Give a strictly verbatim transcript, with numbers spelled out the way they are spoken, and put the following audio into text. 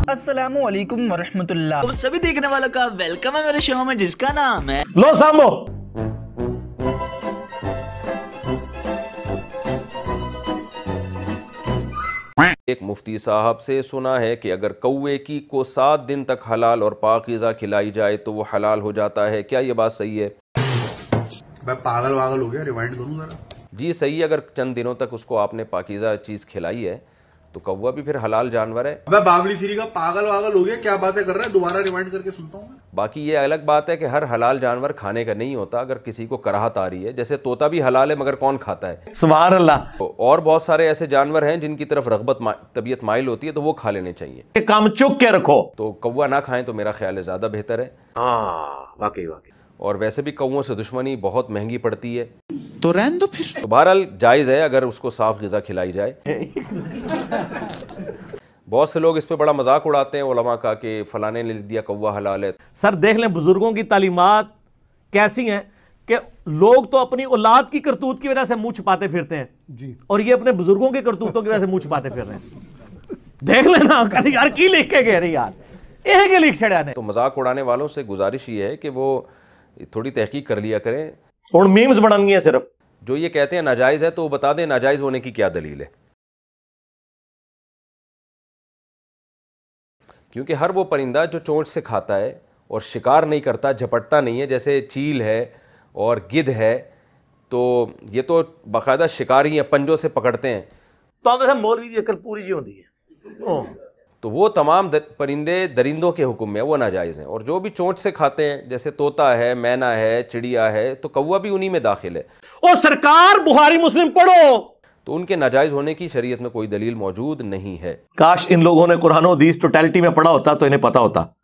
अस्सलामु अलैकुम वरहमतुल्लाह। तो सभी देखने वालों का वेलकम है मेरे शो में जिसका नाम है लो सामो। एक मुफ्ती साहब से सुना है कि अगर कौवे की को सात दिन तक हलाल और पाकीज़ा खिलाई जाए तो वो हलाल हो जाता है। क्या ये बात सही है? मैं पागल वागल हो गया, रिवाइंड करूं जरा। जी सही है। अगर चंद दिनों तक उसको आपने पाकीज़ा चीज़ खिलाई है तो कौवा भी फिर हलाल जानवर है। मैं बाबली सीरी का पागल वागल हो गया, क्या बातें कर रहा है, दोबारा रिवाइंड करके सुनता हूँ। बाकी ये अलग बात है कि हर हलाल जानवर खाने का नहीं होता। अगर किसी को कराहत आ रही है, जैसे तोता भी हलाल है मगर कौन खाता है? सुभान अल्लाह। तो और बहुत सारे ऐसे जानवर हैं जिनकी तरफ रगबत मा, तबीयत माइल होती है तो वो खा लेने चाहिए। काम चुक के रखो। तो कौवा ना खाएं तो मेरा ख्याल है ज्यादा बेहतर है। हाँ वाकई वाकई। और वैसे भी कौवों से दुश्मनी बहुत महंगी पड़ती है, तो रहने दो फिर। तो बहरहाल जायज़ है अगर उसको साफ ग़िज़ा खिलाई जाए। बहुत से लोग इस पे बड़ा मजाक उड़ाते हैं उलमा का कि फलाने ने लिख दिया कौवा हलाल है। सर देख लें बुजुर्गों की तालीमात कैसी हैं कि लोग तो अपनी औलाद की करतूत की वजह से मुंह छुपाते फिरते हैं जी, और ये अपने बुजुर्गों की करतूतों की वजह से मुंह छुपाते फिर रहे हैं। देख लेना कभी यार की लिख के गए रही यार ये के लिख छड़ा ने। तो मजाक उड़ाने वालों से गुजारिश ये है कि वो थोड़ी तहकीक कर लिया करें और मीम्स बनानी है सिर्फ। जो ये कहते हैं नाजायज़ है तो वो बता दें नाजायज़ होने की क्या दलील है, क्योंकि हर वो परिंदा जो चोंच से खाता है और शिकार नहीं करता, झपटता नहीं है, जैसे चील है और गिद्ध है, तो ये तो बाकायदा शिकारी हैं, पंजों से पकड़ते हैं। तो मौलवी की अकल पूरी जी होती है। तो वो तमाम दर, परिंदे दरिंदों के हुक्म में वो नाजायज़ हैं। और जो भी चोंच से खाते हैं जैसे तोता है, मैना है, चिड़िया है, तो कौवा भी उन्हीं में दाखिल है। ओ सरकार बुखारी मुस्लिम पढ़ो, तो उनके नाजायज़ होने की शरीयत में कोई दलील मौजूद नहीं है। काश इन लोगों ने कुरान और हदीस टोटलिटी में पढ़ा होता तो इन्हें पता होता।